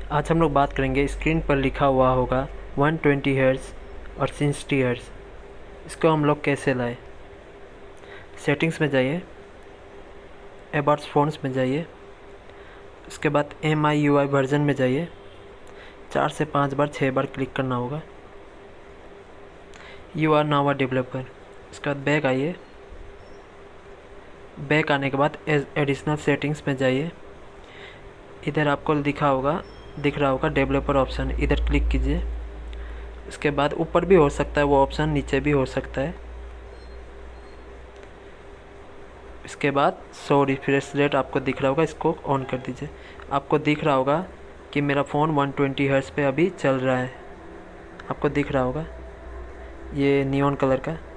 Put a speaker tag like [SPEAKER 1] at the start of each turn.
[SPEAKER 1] आज हम लोग बात करेंगे, स्क्रीन पर लिखा हुआ होगा 120 हर्ट्ज़ और 60 हर्ट्ज़, इसको हम लोग कैसे लाएं। सेटिंग्स में जाइए, अबाउट फ़ोन्स में जाइए, उसके बाद MIUI वर्जन में जाइए, 4 से 5 बार 6 बार क्लिक करना होगा। You are now a developer. उसके बाद बैक आइए, बैक आने के बाद एडिशनल सेटिंग्स में जाइए, इधर आपको दिख रहा होगा डेवलपर ऑप्शन, इधर क्लिक कीजिए। उसके बाद ऊपर भी हो सकता है वो ऑप्शन, नीचे भी हो सकता है। इसके बाद शो रिफ्रेश रेट आपको दिख रहा होगा, इसको ऑन कर दीजिए। आपको दिख रहा होगा कि मेरा फ़ोन 120 हर्ट्ज़ पे अभी चल रहा है, आपको दिख रहा होगा ये नियॉन कलर का।